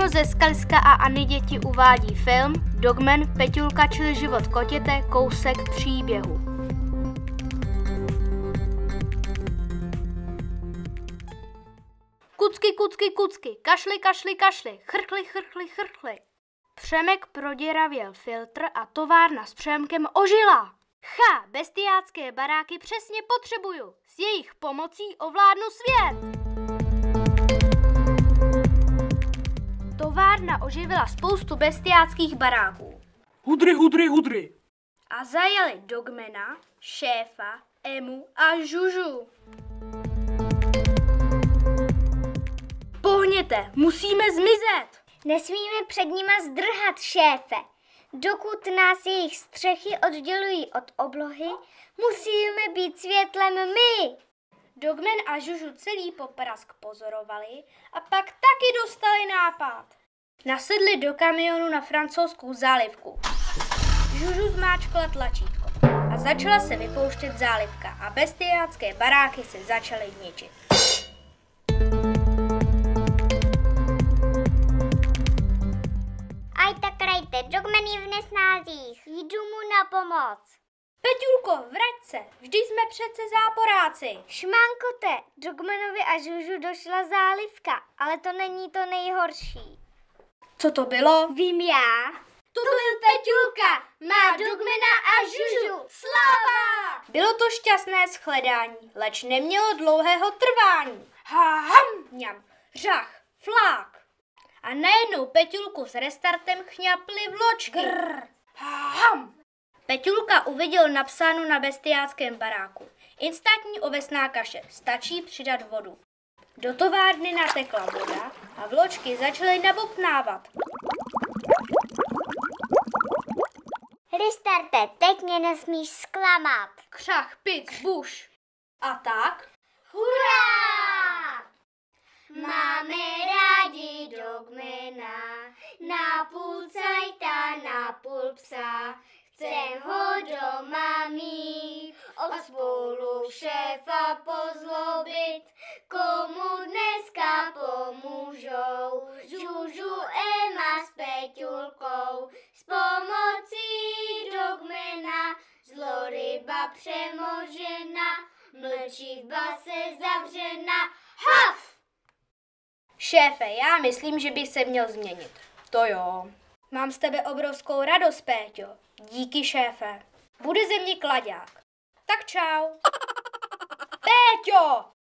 Kino ze Skaliska a Anny děti uvádí film Dogman, Peťulka, čili život kotěte, kousek příběhu. Kucky, kucky, kucky, kašli, kašli, kašli, chrchli, chrchli, chrchli. Přemek proděravěl filtr a továrna s Přemkem ožila. Bestiácké baráky přesně potřebuju. S jejich pomocí ovládnu svět. Továrna oživila spoustu bestiáckých baráků. Hudry, hudry, hudry. A zajali Dogmana, Šéfa, Emu a Žužu. Pohněte, musíme zmizet. Nesmíme před nima zdrhat, šéfe. Dokud nás jejich střechy oddělují od oblohy, musíme být světlem my. Dogman a Žužu celý poprask pozorovali a pak taky dostali nápad. Nasedli do kamionu na Francouzskou zálivku. Žužu zmáčkla tlačítko a začala se vypouštět zálivka a bestiácké baráky se začaly ničit. Aj tak krajte, Dogman je v nesnázích. Jdu mu na pomoc. Peťulko, vrať se, vždy jsme přece záporáci. Šmankote, Dogmanovi a Žužu došla zálivka, ale to není to nejhorší. Co to bylo? Vím já. To byl Peťulka, má Dogmana a Žužu. Sláva! Bylo to šťastné shledání, leč nemělo dlouhého trvání. Mňam, řach, flák. A najednou Peťulku s restartem chňaply vločky. Peťulka uviděl napsáno na bestiáckém baráku. Instantní ovesná kaše, stačí přidat vodu. Do továrny natekla voda a vločky začaly nabobtnávat. Restarte, teď mě nesmíš zklamat. Křach, pic, buš. A tak? Hurá! Máme rádi Dogmana, napůl cajta, napůl psa. Chcem ho doma mít, spolu šéfa pozlobit. Komu dneska pomůžou, Žužu, Ema s Peťulkou. S pomocí Dogmana, zloryba přemožena, mlčí v base zavřena. Haf! Šéfe, já myslím, že bych se měl změnit. To jo. Mám z tebe obrovskou radost, Péťo. Díky, šéfe. Bude ze mě klaďák. Tak čau. Péťo!